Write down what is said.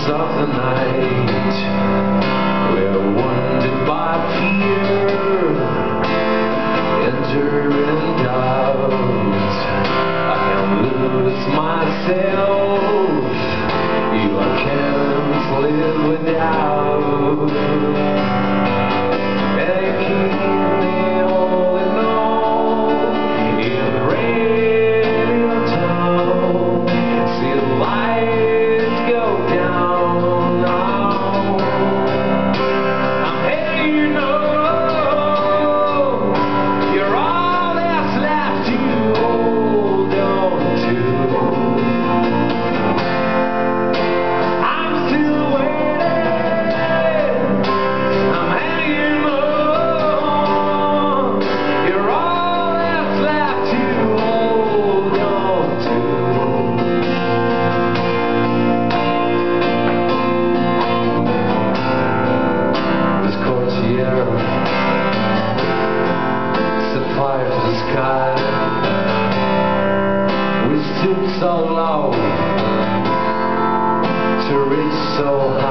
of the night, we're wounded by fear, enter in doubt. I can't lose myself, you can't live without. And keep me all in all in radio town. See the lights go down now. I'm hanging on. You're all that's left to hold on to. I'm still waiting. I'm hanging on. You're all that's left to hold on to. This courtier set fire to the sky. We stood so low to reach so high.